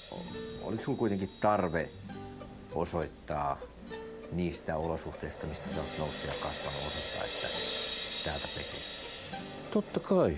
oliko sulla kuitenkin tarve osoittaa niistä olosuhteista, mistä sä oot noussut ja kasvanut, osoittaa, että täältä pesii? Totta kai.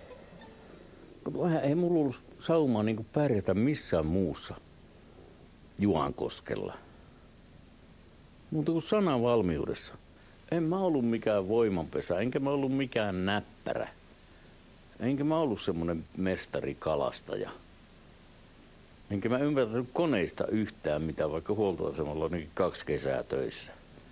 Ei mulla ollut saumaa niin pärjätä missään muussa Juankoskella. Mutta kuin sanan valmiudessa. En mä ollut mikään voimanpesä, enkä mä ollut mikään näppärä. Enkä mä ollut semmonen mestarikalastaja. Enkä mä ymmärtänyt koneista yhtään mitään, vaikka huoltoasemalla on 2 kesää töissä.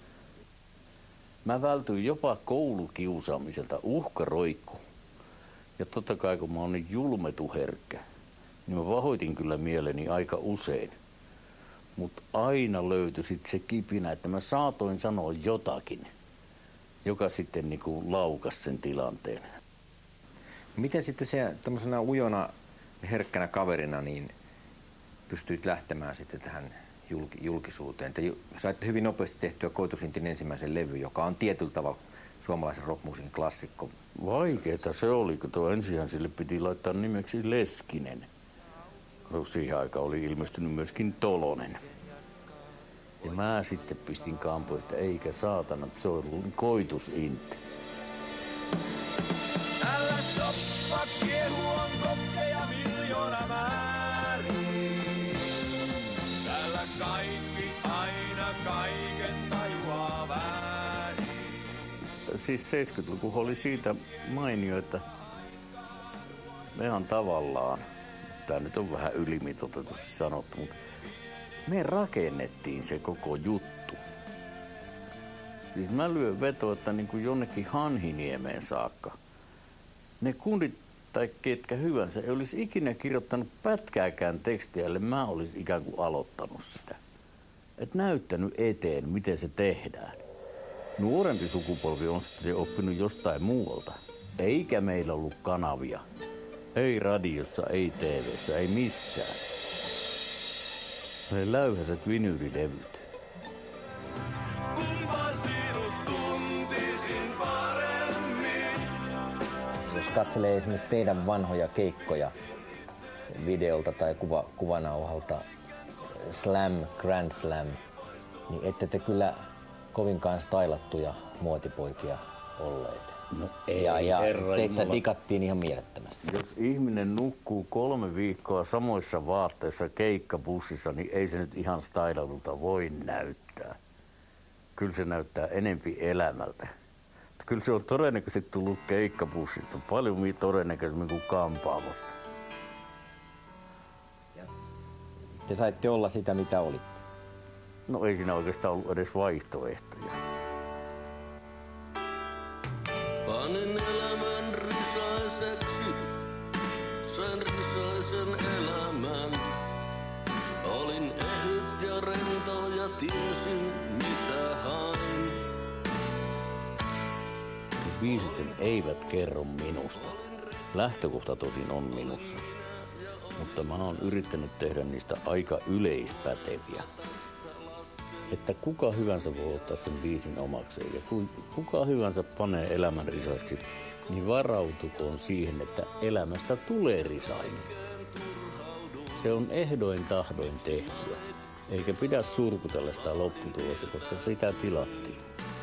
Mä vältyin jopa koulukiusaamiselta, uhkaroikku. Ja totta kai kun mä oon niin julmetuherkkä, niin mä pahoitin kyllä mieleni aika usein. Mutta aina löytyi sit se kipinä, että mä saatoin sanoa jotakin, joka sitten niinku laukasi sen tilanteen. Miten sitten se tämmöisenä ujona, herkkänä kaverina niin pystyit lähtemään sitten tähän julkisuuteen? Te saitte hyvin nopeasti tehtyä Koitusinttin ensimmäisen levy, joka on tietyllä tavalla suomalaisen rockmusiikin klassikko. Vaikeeta se oli, kun tuo ensinhän sille piti laittaa nimeksi Leskinen. Siihen aikaan oli ilmestynyt myöskin Tolonen. Ja mä sitten pistin kampoon, että eikä saatana, se on ollut Koitusintti. Älä soppa kiehuon kokkeja miljoona määrin. Täällä kaikki aina kaiken tajuaa väärin. Siis 70-luku oli siitä mainio, että ihan tavallaan, tämä nyt on vähän ylimitoitetusti sanottu, mutta me rakennettiin se koko juttu. Siis mä lyön vetoa, että niin kuin jonnekin Hanhiniemeen saakka ne kundit tai ketkä hyvänsä ei olisi ikinä kirjoittanut pätkääkään tekstiä, ellei mä olisi ikään kuin aloittanut sitä. Et näyttänyt eteen, miten se tehdään. Nuorempi sukupolvi on sitten oppinut jostain muualta. Eikä meillä ollut kanavia. Ei radiossa, ei TV:ssä, ei missään. Ne läyhäiset vinyylilevyt. Jos katselee esimerkiksi teidän vanhoja keikkoja videolta tai kuvanauhalta, Grand Slam, niin ette te kyllä kovinkaan stylattuja muotipoikia olleet. No ei, ja herra teistä Jumala. dikattiin ihan mielettömästi. Jos ihminen nukkuu 3 viikkoa samoissa vaatteissa keikkabussissa, niin ei se nyt ihan stylatulta voi näyttää. Kyllä se näyttää enempi elämältä. Kyllä se on todennäköisesti tullut keikkabussista paljon todennäköisemmin kuin kampaamosta. Te saitte olla sitä, mitä olitte. No ei siinä oikeastaan ollut edes vaihtoehtoja. Panin elämän risaiseksi, sain risaisen elämän. Olin ehyt ja rento ja tiesin mitä hain. Biisit eivät kerro minusta. Lähtökohta tosin on minussa. Mutta mä oon yrittänyt tehdä niistä aika yleispäteviä. Että kuka hyvänsä voi ottaa sen biisin omakseen ja kuka hyvänsä panee elämän risaiksi, niin varautukoon siihen, että elämästä tulee risainen. Se on ehdoin tahdoin tehtyä, eikä pidä surkutella sitä lopputulosta, koska sitä tilattiin.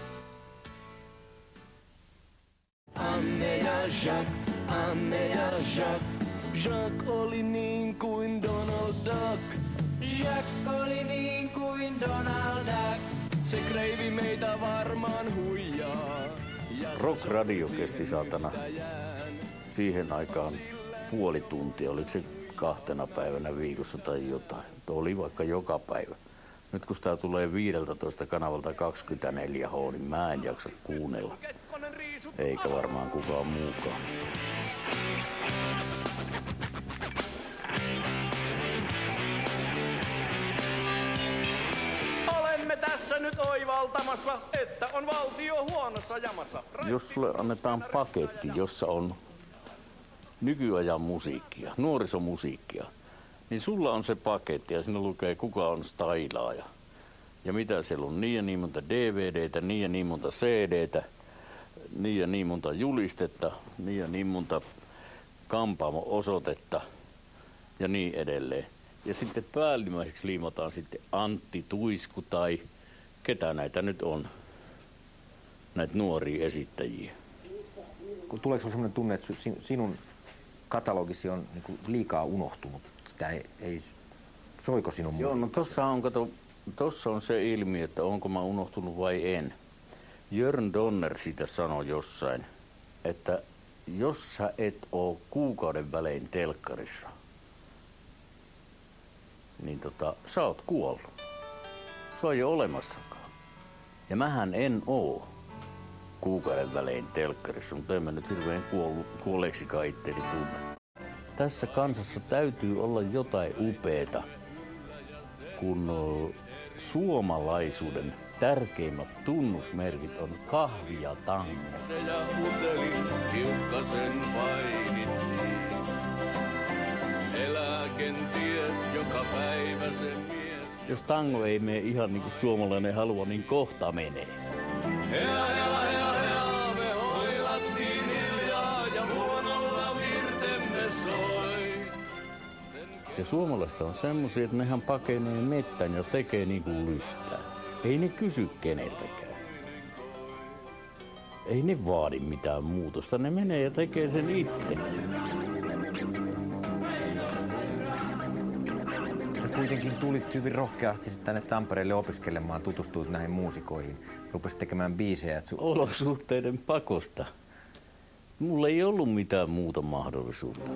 Anne ja Jacques, Anne ja Jacques. Jacques oli niin kuin Donald Duck. Jacques oli niin kuin Donald Duck. Se kreivi meitä varmaan huijaa. Rock Radio kesti saatana siihen aikaan puoli tuntia, oliko se 2 päivänä viikossa tai jotain. Tuo oli vaikka joka päivä. Nyt kun sitä tulee 15 kanavalta 24H, niin mä en jaksa kuunnella. Eikä varmaan kukaan muukaan. Olemme tässä nyt oivaltamassa, että on valtio huonossa jamassa. Jos sulle annetaan paketti, jossa on nykyajan musiikkia, nuorisomusiikkia, niin sulla on se paketti ja siinä lukee kuka on stylaaja. Ja mitä siellä on, niin ja niin monta DVDtä, niin ja niin monta CDtä, niin ja niin monta julistetta, niin ja niin monta kampaamo-osoitetta ja niin edelleen. Ja sitten päällimmäiseksi liimataan sitten Antti Tuisku tai ketä näitä nyt on, näitä nuoria esittäjiä. Tuleeko sinulle sellainen tunne, että sinun katalogisi on niin kuin liikaa unohtunut? Sitä ei soiko sinun musiikkia? Joo, no tossa on se ilmiö, että onko mä unohtunut vai en. Jörn Donner siitä sanoi jossain, että jos sä et oo kuukauden välein telkkarissa, niin sä oot kuollut. Se on jo olemassakaan. Ja mähän en oo kuukauden välein telkkarissa, mutta en mä nyt hirveän kuolleeksikaan itteeni tunne. Tässä kansassa täytyy olla jotain upeeta, kun suomalaisuuden tärkeimmät tunnusmerkit on kahvi ja tango. Ja putelin hiukkasen painittiin. Elää kenties joka päivä sen mies. Jos tango ei mene ihan niin kuin suomalainen haluaa, niin kohta menee. Hea, me hoilattiin hiljaa ja huonolla virtemme soi. Ja suomalaiset on semmosia, että nehän pakenee mettän ja tekee niin kuin lystää. Ei ne kysy keneltäkään. Ei ne vaadi mitään muutosta, ne menee ja tekee sen itse. Sä kuitenkin tulit hyvin rohkeasti tänne Tampereelle opiskelemaan, tutustuit näihin muusikoihin, rupesit tekemään biisejä. Olosuhteiden pakosta. Mulla ei ollut mitään muuta mahdollisuutta.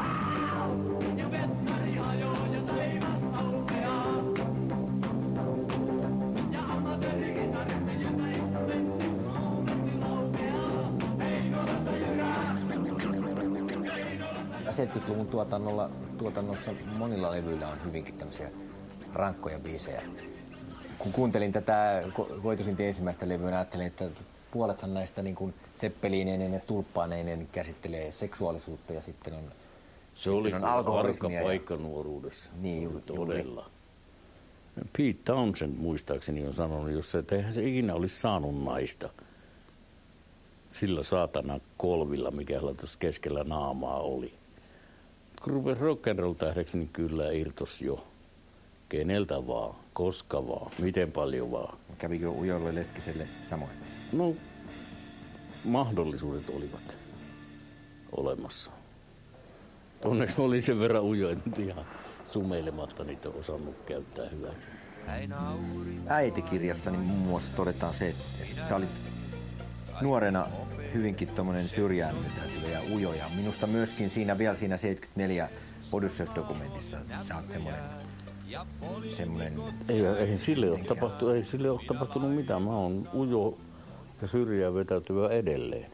Ja 70-luvun tuotannossa monilla levyillä on hyvinkin tämmöisiä rankkoja biisejä. Kun kuuntelin tätä Koitusintin ensimmäistä levyä, ajattelin, että puolethan näistä niin kuin Zeppelineinen ja tulppaaneinen käsittelee seksuaalisuutta ja sitten on se oli arka ja paikka nuoruudessa. Niin, todella. Pete Townshend muistaakseni on sanonut, jos eihän se ikinä olisi saanut naista sillä saatana kolvilla, mikä tuossa keskellä naamaa oli. Kun rupesi rock'n'roll-tähdeksi, niin kyllä irtos jo. Keneltä vaan, koska vaan, miten paljon vaan. Kävikö Ujolle Leskiselle samoin? No, mahdollisuudet olivat olemassa. Onneksi olin sen verran ujo, että ihan sumeilematta niitä osannut käyttää hyväksi. Äitikirjassani muun muassa todetaan se, että sä olit nuorena hyvinkin tommonen syrjään vetäytyvä ja ujo. Ja minusta myöskin siinä 74 Odysseus-dokumentissa sä oot semmonen... Ei sille ole tapahtunut mitään. Mä oon ujo ja syrjään vetäytyvä edelleen.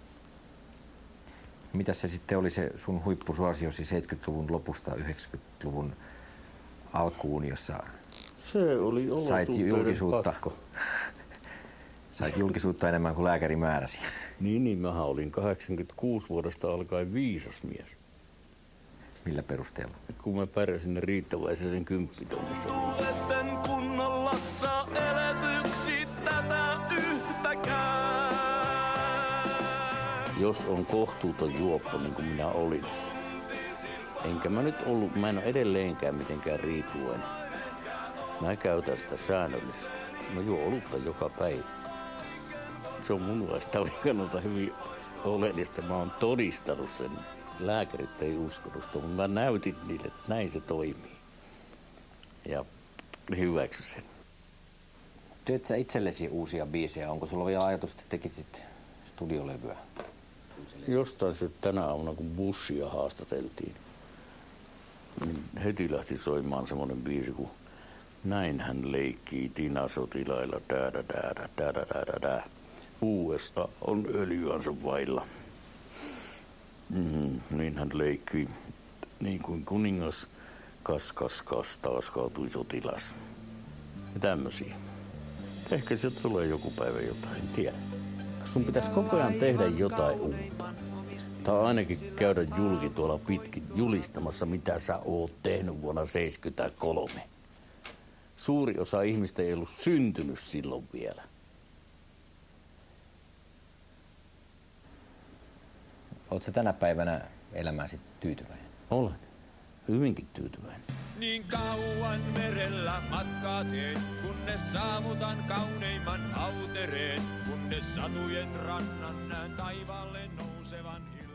Mitäs se sitten oli se sun huippusuosiosi 70-luvun lopusta 90-luvun alkuun, jossa se oli sait julkisuutta? Sait julkisuutta enemmän kuin lääkäri määräsi. Niin, mähän olin 86 vuodesta alkaen viisas mies. Millä perusteella? Kun mä pärjäsin ne Riittäväisen 10 tonnissa. Etten kunnolla saa eletyksi tätä yhtäkään. Jos on kohtuuton juoppo, niin kuin minä olin, enkä mä nyt ollut, mä en ole edelleenkään mitenkään riippuen. Mä käytän sitä säännöllisesti. Mä juon olutta joka päivä. Se on mun vastauden kannalta hyvin oleellista. Mä oon todistanut sen. Lääkärit ei uskonut sitä, mutta mä näytin niille, että näin se toimii. Ja hyväksy sen. Teet sä itsellesi uusia biisejä? Onko sulla vielä ajatus, että tekisit studiolevyä? Jostain se tänä aamuna, kun bussia haastateltiin, niin heti lähti soimaan semmoinen biisi, kun näin hän leikkii Tina-sotilailla, USA on öljyänsä vailla. Niin hän leikkii niin kuin kuningas, kas, taas kaatui sotilas. Ja tämmösiä. Ehkä sieltä tulee joku päivä jotain, en tiedä. Sun pitäisi koko ajan tehdä jotain uutta. Tai ainakin käydä julki tuolla pitkin julistamassa, mitä sä oot tehnyt vuonna 1973. Suuri osa ihmistä ei ollut syntynyt silloin vielä. Oletko tänä päivänä elämääsi tyytyväinen? Olen. hyvinkin tyytyväinen. Niin kauan merellä matkaa teen, kunnes saavutan kauneimman autereen, kunnes satujen rannan näen taivaalle nousevan ilman.